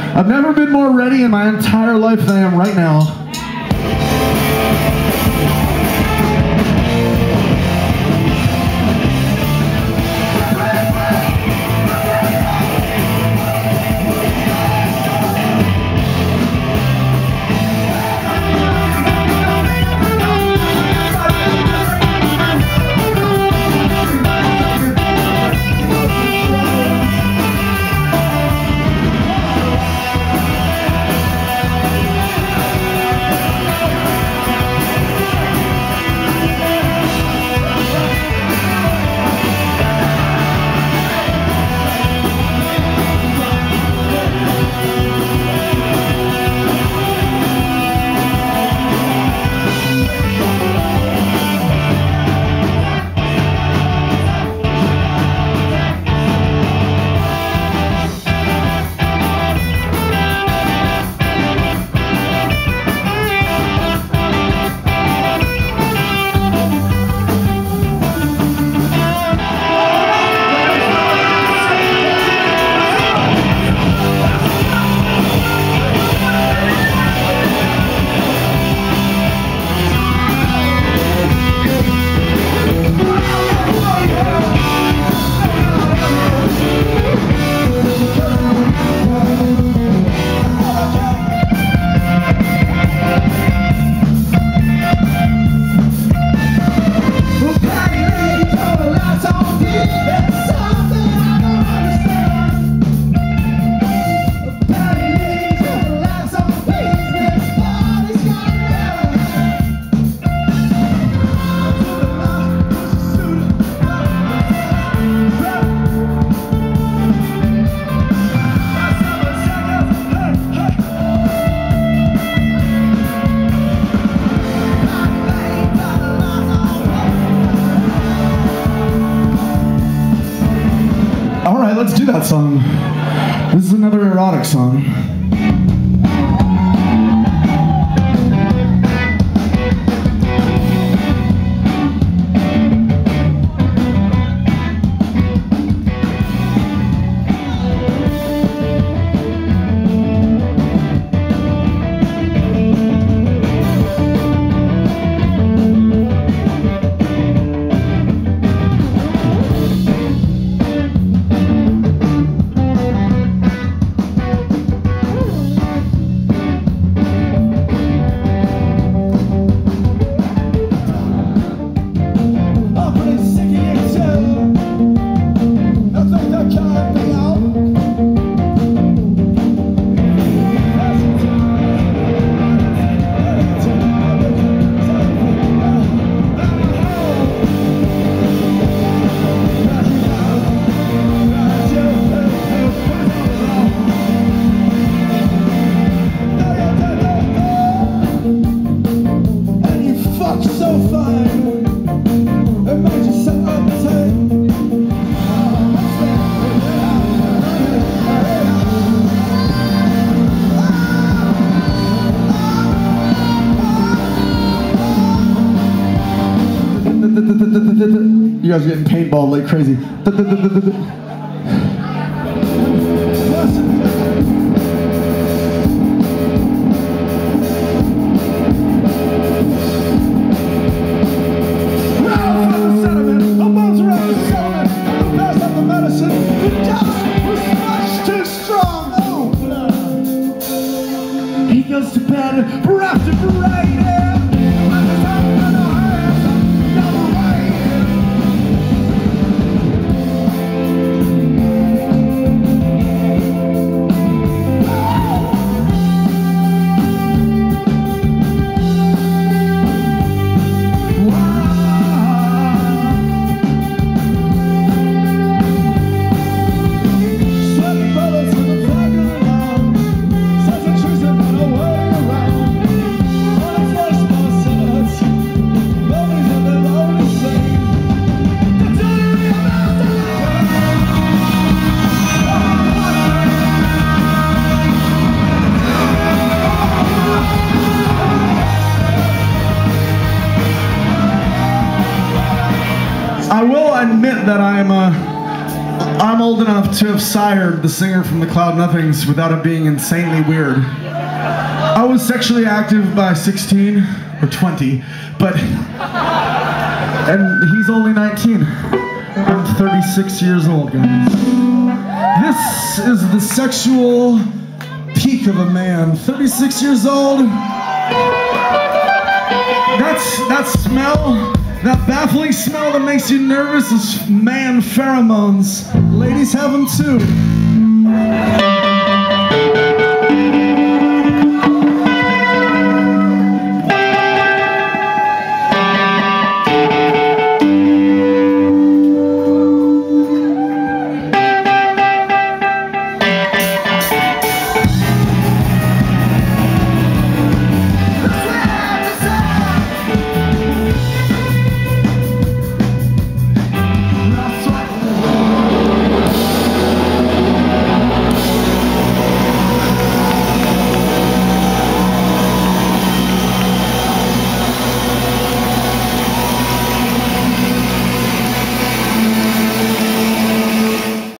I've never been more ready in my entire life than I am right now. Let's do that song. This is another erotic song. You guys are getting paintball like crazy. He goes to bed for after parade. I will admit that I'm I'm old enough to have sired the singer from the Cloud Nothings without it being insanely weird. I was sexually active by 16 or 20, but... And he's only 19. I'm 36 years old, guys. This is the sexual peak of a man. 36 years old. That smell, that baffling smell that makes you nervous is man pheromones. Ladies have them too.